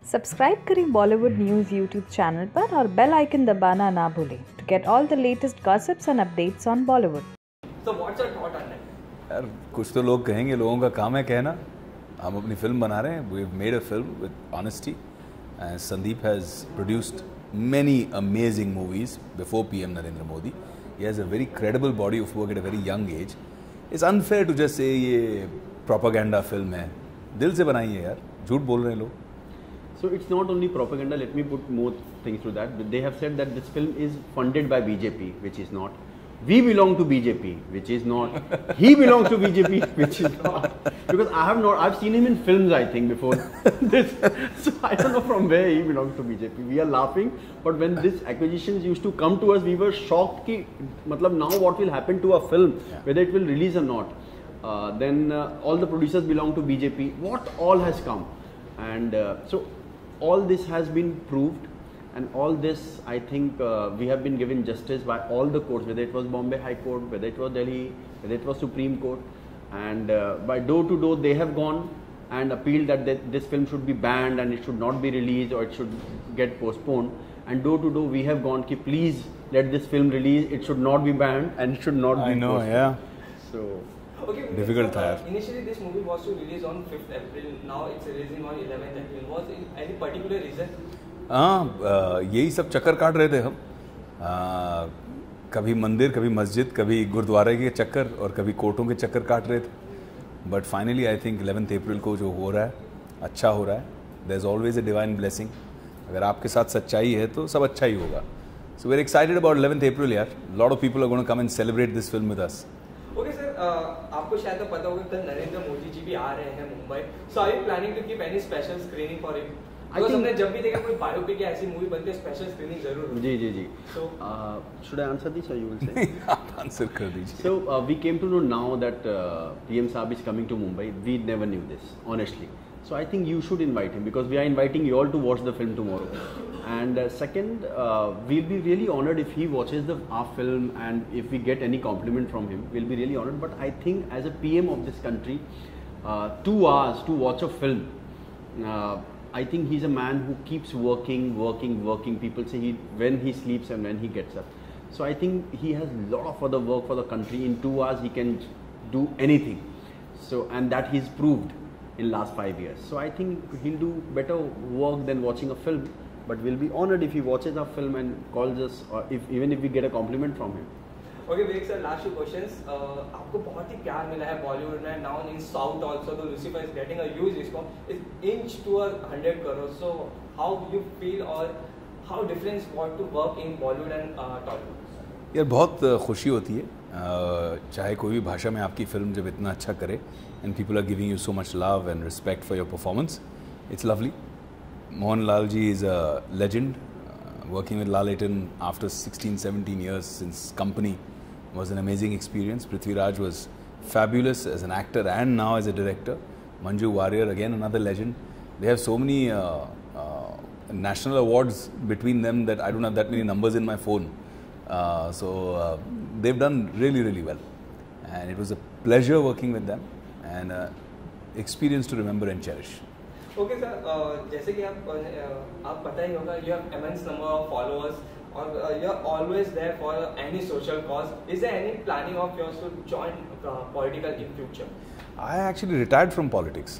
Subscribe करें Bollywood news YouTube channel पर और बेल आइकन दबाना ना भूलें to get all the latest gossips and updates on Bollywood. So what's your thought on that? यार कुछ तो लोग कहेंगे, लोगों का काम है कहना. हम अपनी फिल्म बना रहे हैं. We've made a film with honesty. Sandeep has produced many amazing movies before PM Narendra Modi. He has a very credible body of work at a very young age. It's unfair to just say ये propaganda film है. दिल से बनाइए यार. झूठ बोल रहे हैं लोग. So it's not only propaganda, let me put more things to that. They have said that this film is funded by BJP, which is not. We belong to BJP, which is not. He belongs to BJP, which is not. Because I've seen him in films, I think, before this. So I don't know from where he belongs to BJP. We are laughing, but when these acquisitions used to come to us, we were shocked ki, matlab, now what will happen to a film, whether it will release or not. Then all the producers belong to BJP. What all has come? And so all this has been proved, and all this, I think, we have been given justice by all the courts, whether it was Bombay High Court, whether it was Delhi, whether it was Supreme Court, and by door to door they have gone and appealed that this film should be banned and it should not be released or it should get postponed. And door to door we have gone ki please let this film release, it should not be banned and it should not be postponed. Yeah. So okay, difficult tha. Initially this movie was to release on 5th April, now it's releasing on 11th April. Was any particular reason? हाँ, यही सब चक्कर काट रहे थे हम. कभी मंदिर, कभी मस्जिद, कभी गुरुद्वारे के चक्कर और कभी कोर्टों के चक्कर काट रहे थे. But finally I think 11th April को जो हो रहा है अच्छा हो रहा है. There is always a divine blessing. अगर आपके साथ सच्चाई है तो सब अच्छा ही होगा. So we are excited about 11th April यार. Lot of people are gonna come and celebrate this film with us. Okay sir, आपको शायद तो पता होगा कल नरेंद्र मोदी जी भी आ रहे हैं Mumbai. So are you planning to keep any special screening for him? Because हमने जब भी देखा कोई बायोपिक या ऐसी मूवी बनती है स्पेशल स्क्रीनिंग जरूर होती है. जी. So should I answer this or you will say? आप आंसर कर दीजिए. So we came to know now that PM Saab is coming to Mumbai. We never knew this, honestly. So I think you should invite him because we are inviting you all to watch the film tomorrow. And second, we'll be really honored if he watches our film, and if we get any compliment from him, we'll be really honored. But I think as a PM of this country, 2 hours to watch a film, I think he's a man who keeps working. People say when he sleeps and when he gets up. So I think he has a lot of other work for the country. In 2 hours he can do anything. So, and that he's proved in last 5 years. So I think he'll do better work than watching a film. But we'll be honored if he watches our film and calls us, or even if we get a compliment from him. Okay, Vivek sir, last 2 questions. आपको बहुत ही प्यार मिला है बॉलीवुड में. Now in South also, the Lucifer is getting a huge response. It's inch to 100 crores. So how you feel, or how different what to work in Bollywood and Tollywood? यार बहुत खुशी होती है. चाहे कोई भी भाषा में आपकी फिल्म जब इतना अच्छा करे and people are giving you so much love and respect for your performance, it's lovely. Mohanlal ji is a legend. Working with Lalitan after 16-17 years since Company was an amazing experience. Prithviraj was fabulous as an actor and now as a director. Manju Warrier, again another legend. They have so many national awards between them that I don't have that many numbers in my phone. So they've done really well. And it was a pleasure working with them and experience to remember and cherish. Okay sir, जैसे कि आप पता ही होगा, you have immense number of followers और you are always there for any social cause. Is there any planning of yours to join political in future? I actually retired from politics.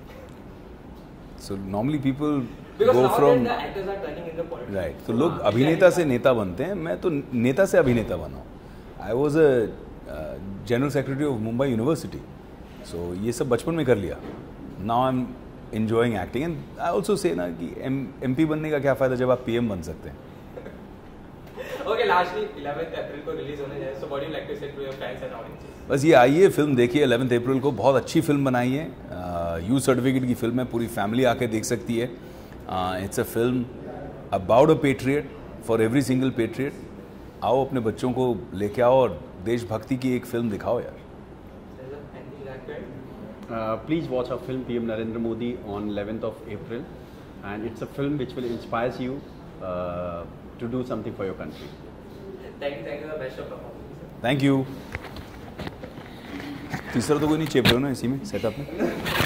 So normally people because go now from the actors are turning into politics. Right. तो लोग अभिनेता से नेता बनते हैं. मैं तो नेता से अभिनेता बना हूँ. I was a general secretary of Mumbai University. So ये सब बचपन में कर लिया. Now I'm enjoying acting, and I also say ना कि MP बनने का क्या फ़ायदा जब आप PM बन सकते हैं. Okay, lastly 11th अप्रैल को रिलीज होने जा रहा है. So what do you like to say to your fans and audiences? बस ये आइए, फिल्म देखिए 11th अप्रैल को. बहुत अच्छी फिल्म बनाई है. यू सर्टिफिकेट की फिल्म है. पूरी फैमिली आके देख सकती है. It's a film about a patriot for every single patriot. आओ अपने बच्चों को लेके आओ और देशभक्ति की एक फिल्म दिखाओ यार. Please watch our film PM Narendra Modi on 11th of April, and it's a film which will inspire you to do something for your country. Thank you the best of performance. Thank you. तीसरा तो कोई नहीं चेप रहे हो ना इसी में setup में.